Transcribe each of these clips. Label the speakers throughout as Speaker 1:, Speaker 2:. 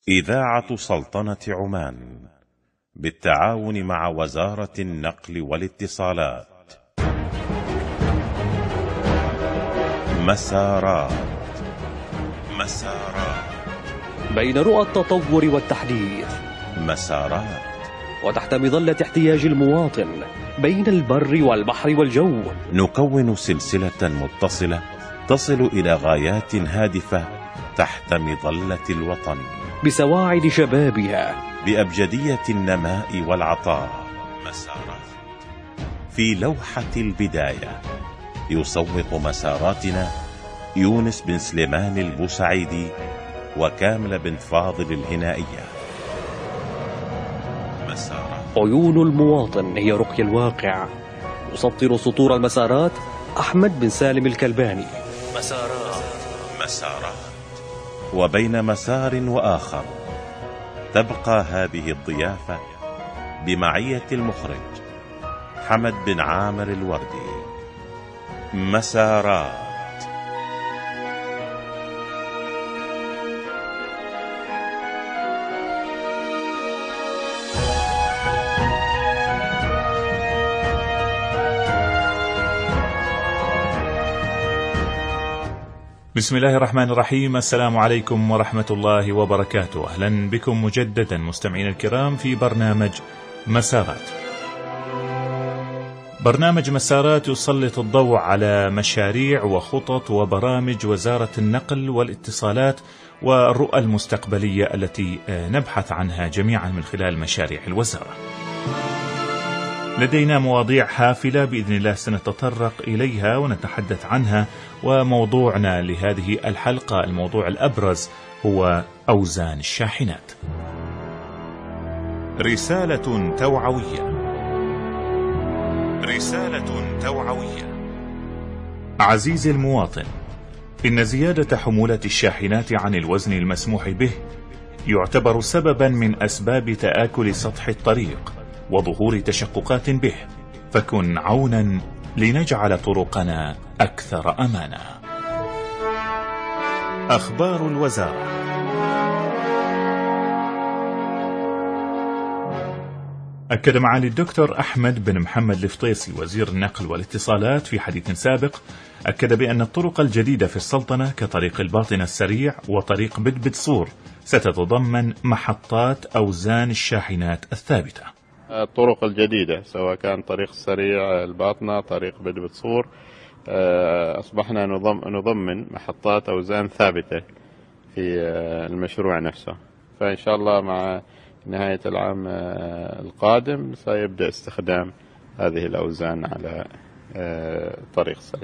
Speaker 1: إذاعة سلطنة عمان بالتعاون مع وزارة النقل والاتصالات. مسارات
Speaker 2: بين رؤى التطور والتحديث،
Speaker 1: مسارات
Speaker 2: وتحت مظلة احتياج المواطن بين البر والبحر والجو،
Speaker 1: نكون سلسلة متصلة تصل إلى غايات هادفة تحت مظلة الوطن،
Speaker 2: بسواعد شبابها،
Speaker 1: بأبجدية النماء والعطاء. مسارات في لوحة البداية يصوغ مساراتنا يونس بن سليمان البوسعيدي وكامل بن فاضل الهنائية. مسارات
Speaker 2: عيون المواطن هي رقي الواقع، يسطر سطور المسارات أحمد بن سالم الكلباني.
Speaker 1: مسارات وبين مسار وآخر تبقى هذه الضيافة بمعية المخرج حمد بن عامر الوردي. مسارات.
Speaker 3: بسم الله الرحمن الرحيم. السلام عليكم ورحمة الله وبركاته. أهلا بكم مجددا مستمعين الكرام في برنامج مسارات. برنامج مسارات يسلط الضوء على مشاريع وخطط وبرامج وزارة النقل والاتصالات والرؤى المستقبلية التي نبحث عنها جميعا من خلال مشاريع الوزارة. لدينا مواضيع حافلة بإذن الله سنتطرق إليها ونتحدث عنها، وموضوعنا لهذه الحلقة الموضوع الأبرز هو أوزان الشاحنات. رسالة توعوية. عزيزي المواطن، إن زيادة حمولة الشاحنات عن الوزن المسموح به يعتبر سببا من أسباب تآكل سطح الطريق وظهور تشققات به، فكن عونا لنجعل طرقنا أكثر أمانا. أخبار الوزارة. أكد معالي الدكتور أحمد بن محمد الفطيسي وزير النقل والاتصالات في حديث سابق، أكد بأن الطرق الجديدة في السلطنة كطريق الباطنة السريع وطريق بدبد صور ستتضمن محطات أوزان الشاحنات الثابتة.
Speaker 4: الطرق الجديدة سواء كان طريق السريع الباطنة طريق بدبد صور أصبحنا نضمن محطات أوزان ثابتة في المشروع نفسه، فإن شاء الله مع نهاية العام القادم سيبدأ استخدام هذه الأوزان على طريق السريع.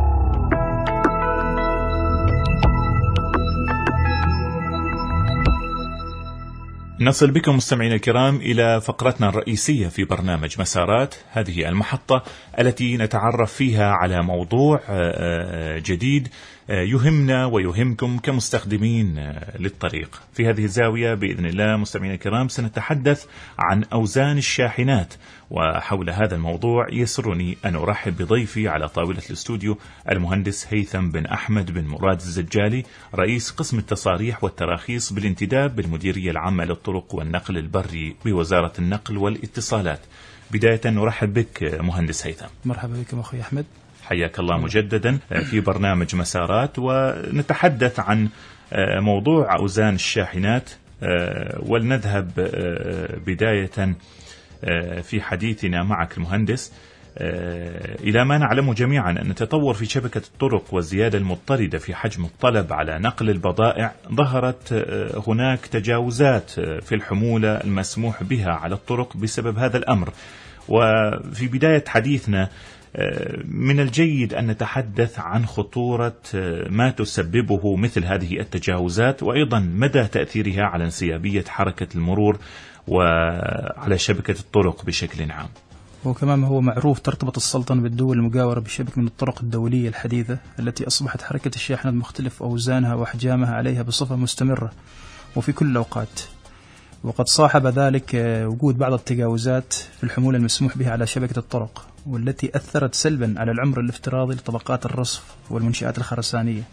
Speaker 3: نصل بكم مستمعينا الكرام إلى فقرتنا الرئيسية في برنامج مسارات، هذه المحطة التي نتعرف فيها على موضوع جديد يهمنا ويهمكم كمستخدمين للطريق. في هذه الزاوية بإذن الله مستمعينا الكرام سنتحدث عن أوزان الشاحنات، وحول هذا الموضوع يسرني أن أرحب بضيفي على طاولة الاستوديو المهندس هيثم بن أحمد بن مراد الزجالي، رئيس قسم التصاريح والتراخيص بالانتداب بالمديرية العامة للطرق والنقل البري بوزارة النقل والاتصالات. بداية نرحب بك مهندس هيثم.
Speaker 5: مرحبا بكم أخي أحمد،
Speaker 3: حياك الله مجددا في برنامج مسارات، ونتحدث عن موضوع أوزان الشاحنات. ولنذهب بداية في حديثنا معك المهندس إلى ما نعلم جميعا أن التطور في شبكة الطرق والزيادة المضطردة في حجم الطلب على نقل البضائع ظهرت هناك تجاوزات في الحمولة المسموح بها على الطرق بسبب هذا الأمر. وفي بداية حديثنا من الجيد أن نتحدث عن خطورة ما تسببه مثل هذه التجاوزات، وأيضا مدى تأثيرها على انسيابية حركة المرور وعلى شبكة الطرق بشكل عام.
Speaker 5: وكما هو معروف ترتبط السلطنة بالدول المجاورة بشبكة من الطرق الدولية الحديثة التي أصبحت حركة الشاحنات مختلف أوزانها وأحجامها عليها بصفة مستمرة وفي كل الأوقات، وقد صاحب ذلك وجود بعض التجاوزات في الحمولة المسموح بها على شبكة الطرق، والتي أثرت سلبا على العمر الافتراضي لطبقات الرصف والمنشآت الخرسانية،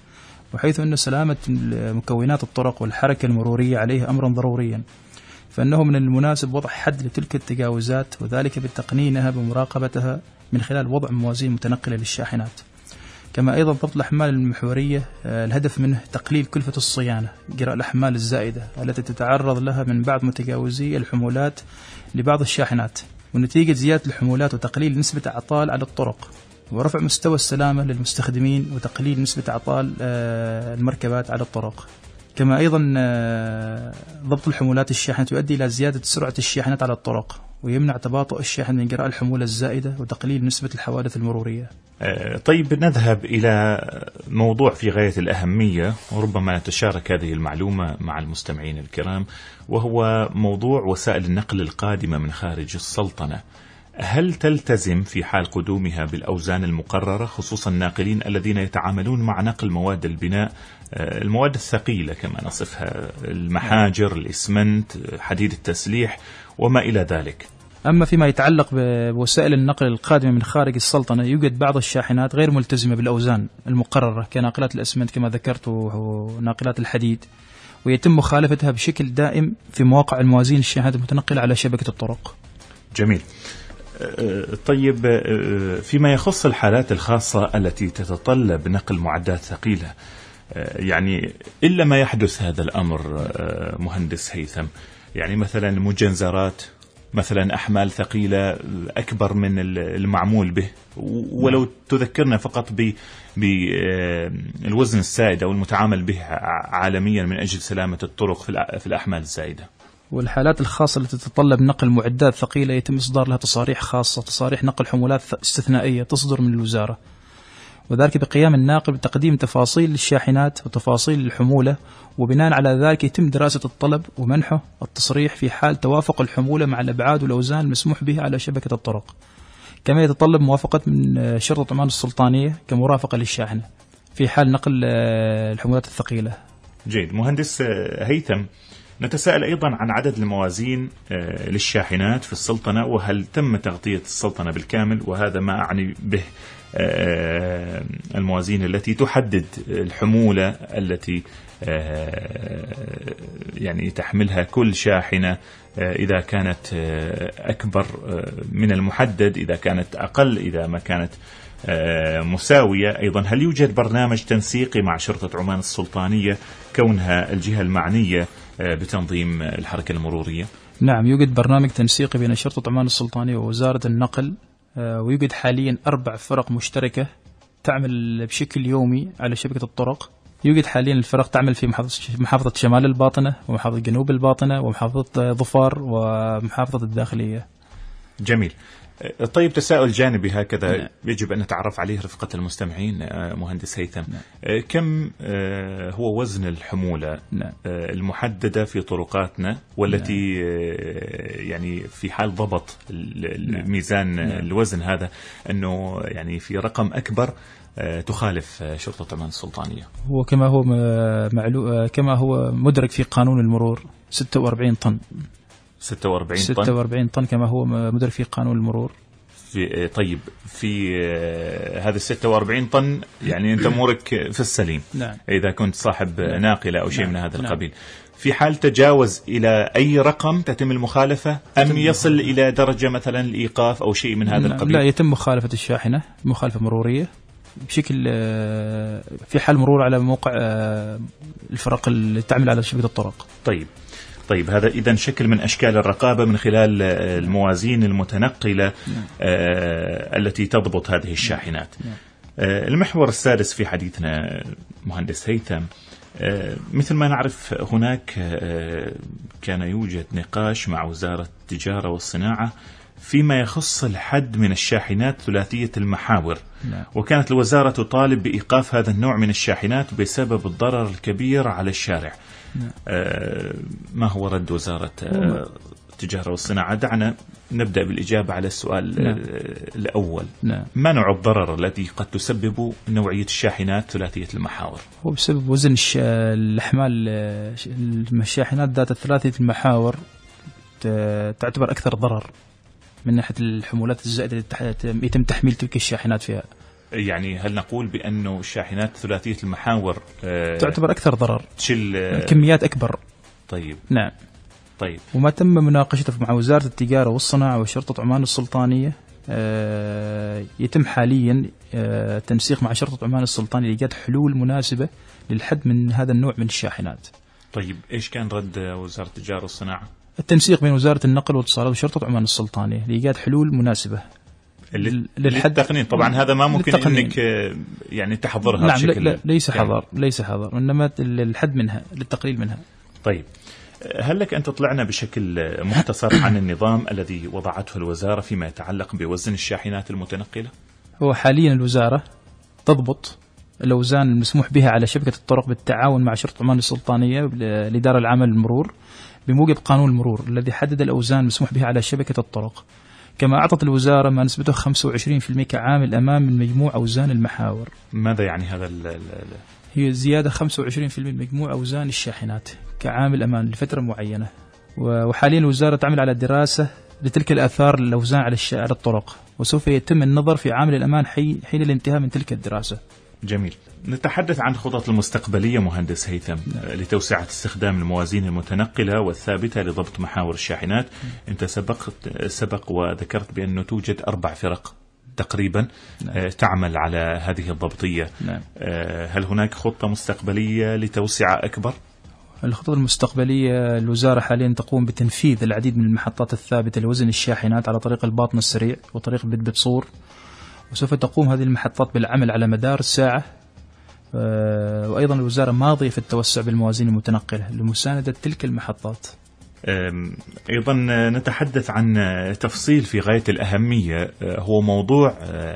Speaker 5: وحيث أن سلامة مكونات الطرق والحركة المرورية عليه أمرا ضروريا، فإنه من المناسب وضع حد لتلك التجاوزات، وذلك بتقنينها بمراقبتها من خلال وضع موازين متنقلة للشاحنات. كما أيضا ضبط الأحمال المحورية، الهدف منه تقليل كلفة الصيانة جراء الأحمال الزائدة التي تتعرض لها من بعض متجاوزي الحمولات لبعض الشاحنات، ونتيجة زيادة الحمولات وتقليل نسبة أعطال على الطرق، ورفع مستوى السلامة للمستخدمين، وتقليل نسبة أعطال المركبات على الطرق. كما أيضا ضبط الحمولات الشاحنة يؤدي إلى زيادة سرعة الشاحنات على الطرق، ويمنع تباطؤ الشاحن من جراء الحمولة الزائدة، وتقليل نسبة الحوادث المرورية.
Speaker 3: طيب، نذهب إلى موضوع في غاية الأهمية، وربما نتشارك هذه المعلومة مع المستمعين الكرام، وهو موضوع وسائل النقل القادمة من خارج السلطنة. هل تلتزم في حال قدومها بالأوزان المقررة، خصوصا الناقلين الذين يتعاملون مع نقل مواد البناء، المواد الثقيلة كما نصفها، المحاجر، الإسمنت، حديد التسليح وما إلى ذلك؟
Speaker 5: أما فيما يتعلق بوسائل النقل القادمة من خارج السلطنة، يوجد بعض الشاحنات غير ملتزمة بالأوزان المقررة كناقلات الأسمنت كما ذكرت وناقلات الحديد، ويتم مخالفتها بشكل دائم في مواقع الموازين الشاحنات المتنقلة على شبكة الطرق.
Speaker 3: جميل. طيب، فيما يخص الحالات الخاصة التي تتطلب نقل معدات ثقيلة، يعني إلا ما يحدث هذا الأمر مهندس هيثم، يعني مثلا المجنزرات، مثلا أحمال ثقيلة أكبر من المعمول به، ولو تذكرنا فقط بالوزن السائد أو المتعامل به عالميا من أجل سلامة الطرق في الأحمال الزائدة.
Speaker 5: والحالات الخاصة التي تتطلب نقل معدات ثقيلة يتم إصدار لها تصاريح خاصة، تصاريح نقل حمولات استثنائية تصدر من الوزارة، وذلك بقيام الناقل بتقديم تفاصيل الشاحنات وتفاصيل الحمولة، وبناء على ذلك يتم دراسة الطلب ومنحه التصريح في حال توافق الحمولة مع الأبعاد والأوزان المسموح بها على شبكة الطرق. كما يتطلب موافقة من شرطة عمان السلطانية كمرافقة للشاحنة في حال نقل الحمولات الثقيلة.
Speaker 3: جيد. مهندس هيثم، نتساءل أيضا عن عدد الموازين للشاحنات في السلطنة، وهل تم تغطية السلطنة بالكامل؟ وهذا ما أعني به الموازين التي تحدد الحمولة التي يعني تحملها كل شاحنة، إذا كانت أكبر من المحدد، إذا كانت أقل، إذا ما كانت مساوية. أيضا هل يوجد برنامج تنسيقي مع شرطة عمان السلطانية كونها الجهة المعنية بتنظيم الحركة المرورية؟
Speaker 5: نعم، يوجد برنامج تنسيقي بين شرطة عمان السلطانية ووزارة النقل، ويوجد حاليا 4 فرق مشتركة تعمل بشكل يومي على شبكة الطرق. يوجد حاليا الفرق تعمل في محافظة شمال الباطنة، ومحافظة جنوب الباطنة، ومحافظة ظفار، ومحافظة الداخلية.
Speaker 3: جميل. طيب، تساؤل جانبي هكذا يجب أن نتعرف عليه رفقة المستمعين مهندس هيثم. كم هو وزن الحمولة المحددة في طرقاتنا، والتي يعني في حال ضبط الميزان الوزن هذا أنه يعني في رقم أكبر تخالف شرطة عمان السلطانية؟
Speaker 5: هو كما هو مدرك في قانون المرور 46 طن. 46 طن كما هو مدرك في قانون المرور.
Speaker 3: طيب، في هذا 46 طن يعني أنت أمورك في السليم.
Speaker 5: نعم.
Speaker 3: إذا كنت صاحب ناقلة أو شيء من هذا القبيل. في حال تجاوز إلى أي رقم تتم المخالفة، أم يصل إلى درجة مثلا الإيقاف أو شيء من هذا القبيل؟
Speaker 5: لا، يتم مخالفة الشاحنة مخالفة مرورية بشكل في حال مرور على موقع الفرق اللي تعمل على شبكة الطرق.
Speaker 3: طيب، هذا إذن شكل من أشكال الرقابة من خلال الموازين المتنقلة التي تضبط هذه الشاحنات. المحور السادس في حديثنا مهندس هيثم، مثل ما نعرف هناك كان يوجد نقاش مع وزارة التجارة والصناعة فيما يخص الحد من الشاحنات ثلاثية المحاور، وكانت الوزارة تطالب بإيقاف هذا النوع من الشاحنات بسبب الضرر الكبير على الشارع. ما هو رد وزارة التجارة والصناعة؟ دعنا نبدأ بالإجابة على السؤال الأول. ما نوع الضرر الذي قد تسبب نوعية الشاحنات ثلاثية المحاور؟
Speaker 5: هو بسبب وزن الأحمال. الشاحنات ذات ثلاثية المحاور تعتبر أكثر ضرر من ناحية الحمولات الزائدة التي يتم تحميل تلك الشاحنات فيها.
Speaker 3: يعني هل نقول بأنه الشاحنات ثلاثية المحاور
Speaker 5: تعتبر أكثر ضرر،
Speaker 3: تشيل
Speaker 5: كميات أكبر؟
Speaker 3: طيب
Speaker 5: نعم.
Speaker 3: طيب،
Speaker 5: وما تم مناقشته مع وزارة التجارة والصناعة وشرطة عمان السلطانية، يتم حاليا تنسيق مع شرطة عمان السلطانية لإيجاد حلول مناسبة للحد من هذا النوع من الشاحنات.
Speaker 3: طيب إيش كان رد وزارة التجارة والصناعة؟
Speaker 5: التنسيق بين وزارة النقل والاتصالات وشرطة عمان السلطانية لإيجاد حلول مناسبة
Speaker 3: للتقنين. طبعا هذا ما ممكن انك يعني تحضرها.
Speaker 5: نعم،
Speaker 3: بشكل
Speaker 5: لا ليس حظر، ليس حظر، انما للحد منها، للتقليل منها.
Speaker 3: طيب، هل لك أن تطلعنا بشكل مختصر عن النظام الذي وضعته الوزارة فيما يتعلق بوزن الشاحنات المتنقلة؟
Speaker 5: هو حاليا الوزارة تضبط الأوزان المسموح بها على شبكة الطرق بالتعاون مع شرطة عمان السلطانية الإدارة العامة للمرور بموجب قانون المرور الذي حدد الأوزان المسموح بها على شبكة الطرق. كما أعطت الوزارة ما نسبته 25% كعامل أمان من مجموع أوزان المحاور.
Speaker 3: ماذا يعني هذا؟
Speaker 5: هي زيادة 25% من مجموع أوزان الشاحنات كعامل أمان لفترة معينة. وحاليا الوزارة تعمل على دراسة لتلك الآثار للأوزان على الطرق، وسوف يتم النظر في عامل الأمان حين الانتهاء من تلك الدراسة.
Speaker 3: جميل. نتحدث عن الخطط المستقبلية مهندس هيثم لتوسعة استخدام الموازين المتنقلة والثابتة لضبط محاور الشاحنات. أنت سبق وذكرت بأنه توجد 4 فرق تقريبا تعمل على هذه الضبطية. هل هناك خطة مستقبلية لتوسعة أكبر؟
Speaker 5: الخطط المستقبلية الوزارة حاليا تقوم بتنفيذ العديد من المحطات الثابتة لوزن الشاحنات على طريق الباطن السريع وطريق بدبصور، وسوف تقوم هذه المحطات بالعمل على مدار الساعة. وأيضا الوزارة ماضية في التوسع بالموازين المتنقلة لمساندة تلك المحطات.
Speaker 3: أيضا نتحدث عن تفصيل في غاية الأهمية، هو موضوع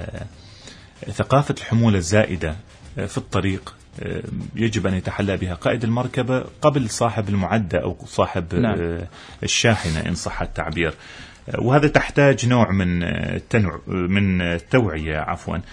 Speaker 3: ثقافة الحمولة الزائدة في الطريق. يجب أن يتحلى بها قائد المركبة قبل صاحب المعدة أو صاحب الشاحنة إن صح التعبير، وهذا تحتاج نوع من التوعية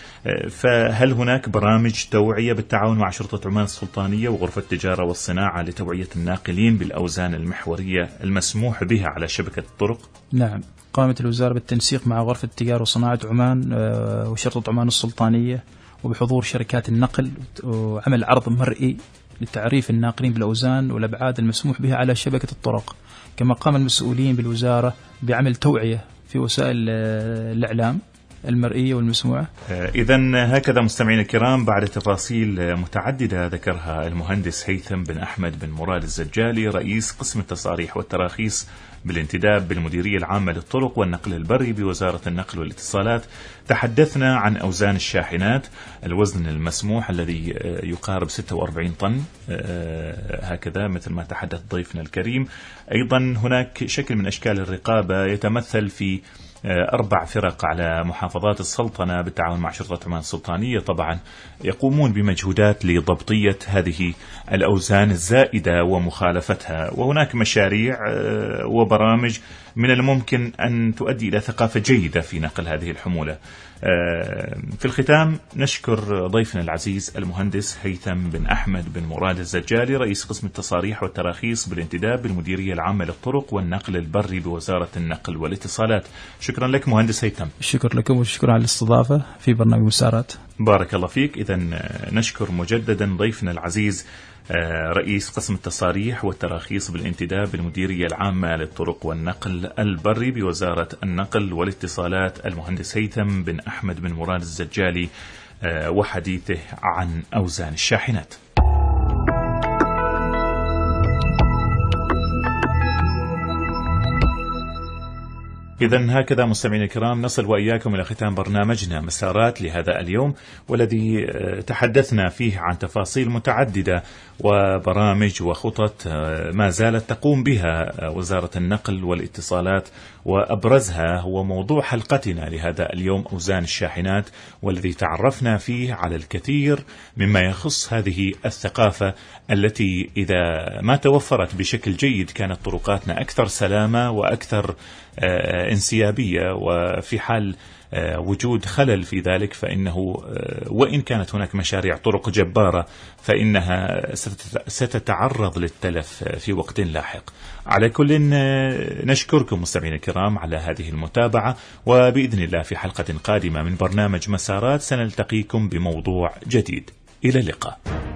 Speaker 3: فهل هناك برامج توعية بالتعاون مع شرطة عمان السلطانية وغرفة التجارة والصناعة لتوعية الناقلين بالأوزان المحورية المسموح بها على شبكة الطرق؟
Speaker 5: نعم، قامت الوزارة بالتنسيق مع غرفة التجارة وصناعة عمان وشرطة عمان السلطانية وبحضور شركات النقل، وعمل عرض مرئي لتعريف الناقلين بالأوزان والأبعاد المسموح بها على شبكة الطرق. كما قام المسؤولين بالوزارة بعمل توعية في وسائل الإعلام المرئية والمسموعة.
Speaker 3: إذن هكذا مستمعينا الكرام، بعد تفاصيل متعددة ذكرها المهندس هيثم بن أحمد بن مراد الزجالي رئيس قسم التصاريح والتراخيص بالانتداب بالمديرية العامة للطرق والنقل البري بوزارة النقل والاتصالات، تحدثنا عن أوزان الشاحنات، الوزن المسموح الذي يقارب 46 طن هكذا مثل ما تحدث ضيفنا الكريم. أيضا هناك شكل من أشكال الرقابة يتمثل في 4 فرق على محافظات السلطنة بالتعاون مع شرطة عمان السلطانية، طبعا يقومون بمجهودات لضبطية هذه الأوزان الزائدة ومخالفتها. وهناك مشاريع وبرامج من الممكن أن تؤدي إلى ثقافة جيدة في نقل هذه الحمولة. في الختام نشكر ضيفنا العزيز المهندس هيثم بن أحمد بن مراد الزجالي رئيس قسم التصاريح والتراخيص بالانتداب بالمديرية العامة للطرق والنقل البري بوزارة النقل والاتصالات. شكرا لك مهندس هيثم.
Speaker 5: شكرا لكم وشكرا على الاستضافة في برنامج مسارات.
Speaker 3: بارك الله فيك. إذن نشكر مجددا ضيفنا العزيز رئيس قسم التصاريح والتراخيص بالانتداب بالمديرية العامة للطرق والنقل البري بوزارة النقل والاتصالات المهندس هيثم بن أحمد بن مراد الزجالي وحديثه عن أوزان الشاحنات. إذن هكذا مستمعينا الكرام نصل وإياكم إلى ختام برنامجنا مسارات لهذا اليوم، والذي تحدثنا فيه عن تفاصيل متعددة وبرامج وخطط ما زالت تقوم بها وزارة النقل والاتصالات، وأبرزها هو موضوع حلقتنا لهذا اليوم أوزان الشاحنات، والذي تعرفنا فيه على الكثير مما يخص هذه الثقافة التي إذا ما توفرت بشكل جيد كانت طرقاتنا أكثر سلامة وأكثر انسيابية، وفي حال وجود خلل في ذلك فإنه وإن كانت هناك مشاريع طرق جبارة فإنها ستتعرض للتلف في وقت لاحق. على كل نشكركم مستمعينا الكرام على هذه المتابعة، وبإذن الله في حلقة قادمة من برنامج مسارات سنلتقيكم بموضوع جديد. إلى اللقاء.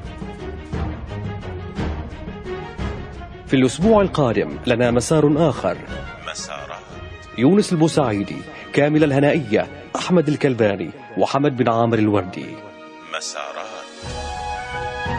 Speaker 2: في الأسبوع القادم لنا مسار آخر.
Speaker 1: مسارات
Speaker 2: يونس البوسعيدي، كامل الهنائية، أحمد الكلباني، وحمد بن عامر الوردي.
Speaker 1: مسارات.